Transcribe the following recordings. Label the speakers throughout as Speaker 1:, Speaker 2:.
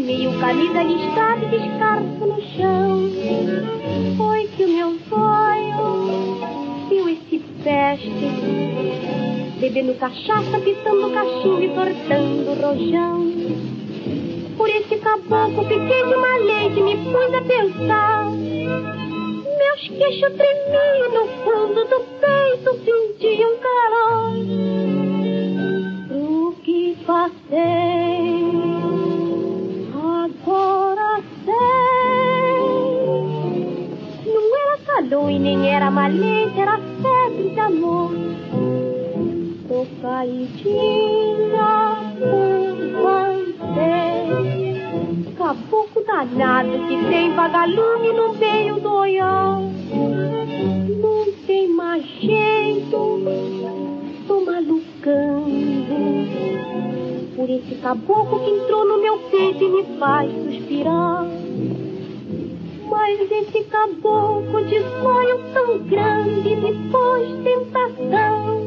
Speaker 1: meio camisa listada e descalço no chão. Foi que o meu sonho viu esse peste, bebendo cachaça, pitando cachimbo e cortando rojão. Por esse caboclo fiquei de uma leite, me pus a pensar. Meus queixos tremiam no fundo do peito, senti um calor. O que passei, agora sei. Não era calor e nem era maleta, era febre de amor. Tô caidinha por você, caboclo danado que tem vagalume no meio do olhão. Não tem mais jeito, tô malucando por esse caboclo que entrou no meu peito e me faz suspirar. Mas esse caboclo de sonho tão grande me pôs tentação.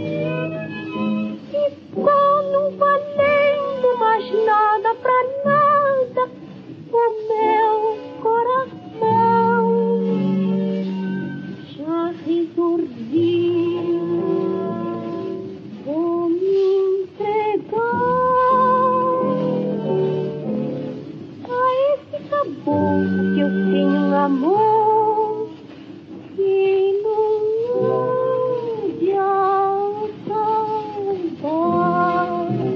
Speaker 1: Ficou não valendo mais nada pra nada o meu coração. Já resolvi, vou me entregar a esse caboclo que eu tenho um amor que não adianta dar.